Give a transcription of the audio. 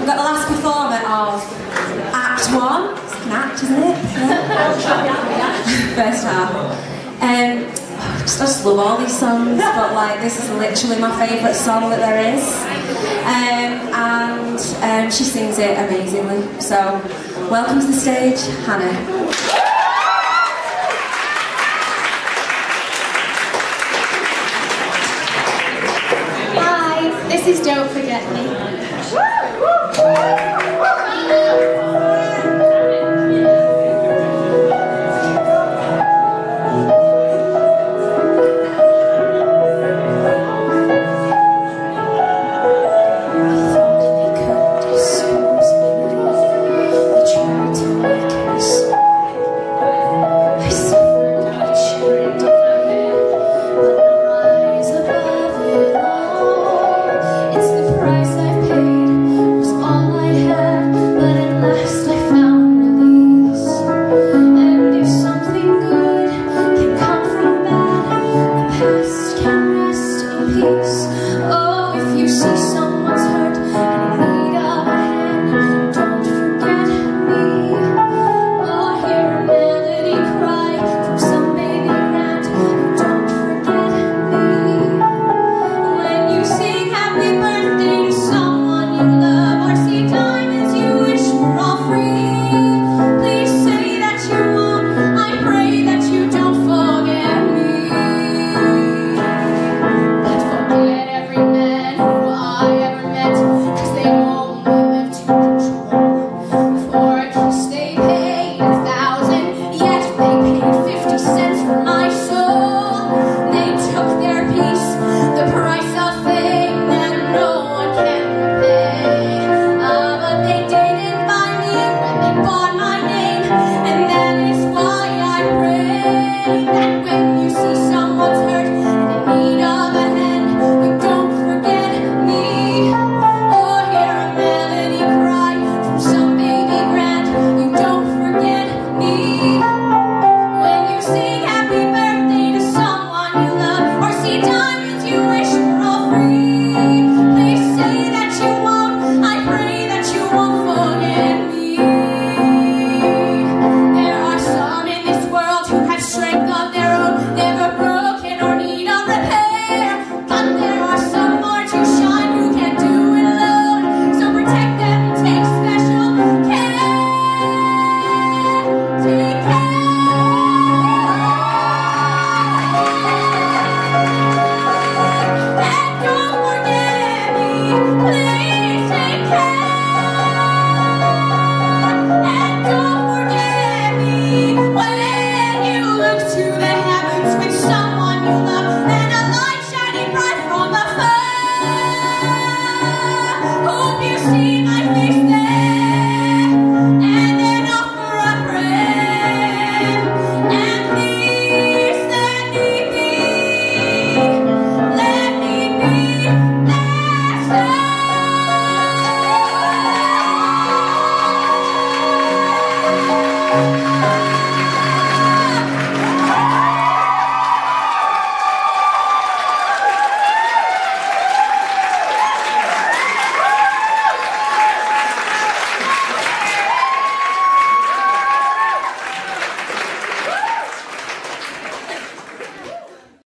got the last performer of Act 1. It's like an act, isn't it? Yeah. First half. I just love all these songs, but like this is literally my favourite song that there is. And she sings it amazingly. So, welcome to the stage, Hannah. Hi, this is Don't Forget Me.